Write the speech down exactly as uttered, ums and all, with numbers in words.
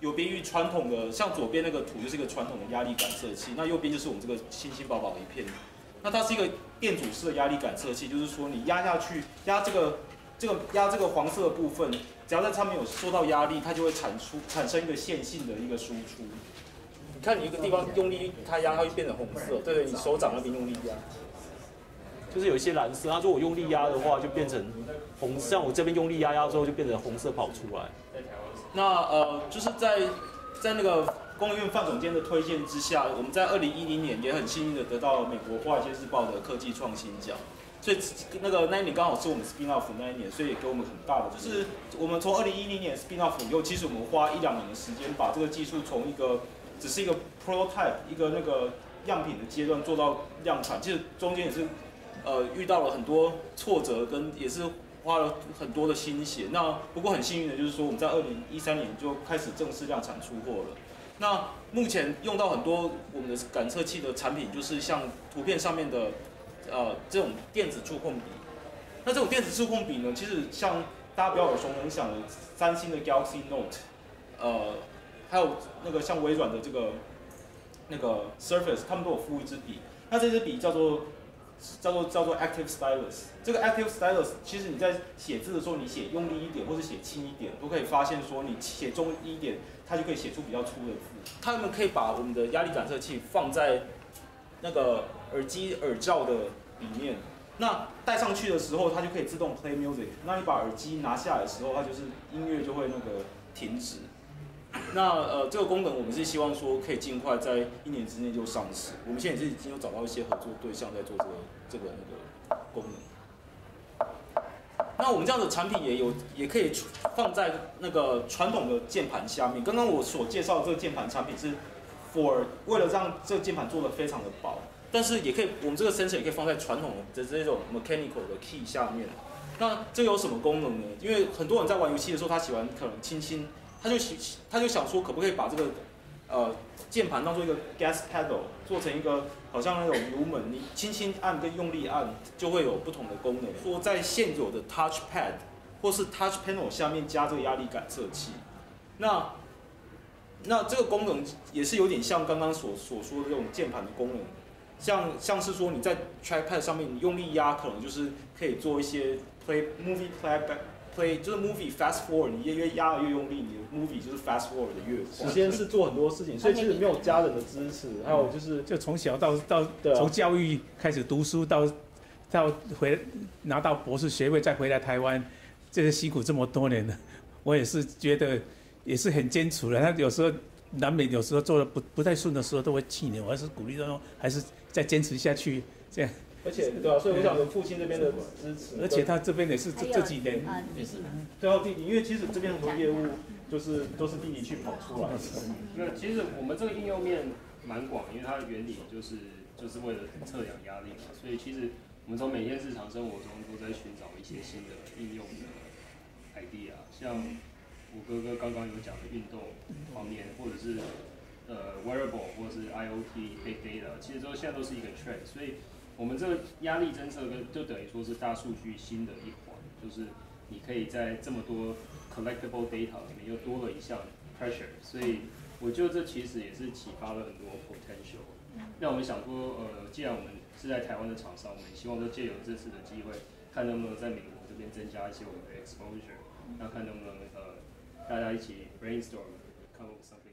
有别于传统的，像左边那个图就是一个传统的压力感测器，那右边就是我们这个星星宝宝一片。那它是一个电阻式的压力感测器，就是说你压下去，压这个这个压这个黄色的部分，只要在上面有受到压力，它就会产出产生一个线性的一个输出。你看你一个地方用力它压，它会变成红色，对对，你手掌那边用力压。就是有一些蓝色，他说我用力压的话就变成红，像我这边用力压压之后就变成红色跑出来。那呃，就是在在那个工研院范总监的推荐之下，我们在二零一零年也很幸运的得到美国《华尔街日报》的科技创新奖。所以那个那一年刚好是我们 spin off 那一年，所以也给我们很大的，就是我们从二零一零年 spin off 以后，其实我们花一两年的时间把这个技术从一个只是一个 prototype 一个那个样品的阶段做到量产，其实中间也是。呃，遇到了很多挫折，跟也是花了很多的心血。那不过很幸运的就是说，我们在二零一三年就开始正式量产出货了。那目前用到很多我们的感测器的产品，就是像图片上面的呃这种电子触控笔。那这种电子触控笔呢，其实像大家比较耳熟能详的三星的 Galaxy Note， 呃，还有那个像微软的这个那个 Surface， 他们都有附一支笔。那这支笔叫做叫做叫做 Active Stylus， 这个 Active Stylus 其实你在写字的时候，你写用力一点或者写轻一点，都可以发现说你写重一点，它就可以写出比较粗的字。他们可以把我们的压力感测器放在那个耳机耳罩的里面，那戴上去的时候，它就可以自动 play music。那你把耳机拿下来的时候，它就是音乐就会那个停止。那呃，这个功能我们是希望说可以尽快在一年之内就上市。我们现在也是已经有找到一些合作对象在做这个这个那个功能。那我们这样的产品也有也可以放在那个传统的键盘下面。刚刚我所介绍的这个键盘产品是 for 为了让这个键盘做的非常的薄，但是也可以我们这个 sensor 也可以放在传统的这种 mechanical 的 key 下面。那这有什么功能呢？因为很多人在玩游戏的时候，他喜欢可能轻轻。他就他就想说，可不可以把这个呃键盘当做一个 gas pedal， 做成一个好像那种油门，你轻轻按跟用力按就会有不同的功能。说在现有的 touch pad 或是 touch panel 下面加这个压力感测器，那那这个功能也是有点像刚刚所所说的这种键盘的功能，像像是说你在 trackpad 上面你用力压，可能就是可以做一些 play movie playback。play 就是 movie fast forward， 你越压的越用力，你的 movie 就是 fast forward 的越快。时间是做很多事情，所以其实没有家人的支持，还有就是就从小到到从教育开始读书到到回拿到博士学位再回来台湾，这个辛苦这么多年了，我也是觉得也是很坚持的。他有时候难免有时候做的不不太顺的时候都会气馁，我还是鼓励他说还是再坚持下去这样。 而且对啊，所以我想有父亲这边的支持， 而且他这边也是这这几年也是对啊弟弟，因为其实这边很多业务就是都是弟弟去跑出来的。 那其实我们这个应用面蛮广，因为它的原理就是就是为了测量压力嘛，所以其实我们从每天日常生活中都在寻找一些新的应用的 idea， 像我哥哥刚刚有讲的运动方面，或者是呃 wearable 或者是 I O T big data， 其实都现在都是一个 trend， 所以。我们这个压力侦测跟就等于说是大数据新的一环，就是你可以在这么多 collectible data 里面又多了一项 pressure， 所以我觉得这其实也是启发了很多 potential。那我们想说，呃，既然我们是在台湾的厂商，我们也希望说借由这次的机会，看能不能在美国这边增加一些我们的 exposure， 那看能不能呃大家一起 brainstorm， come up with something。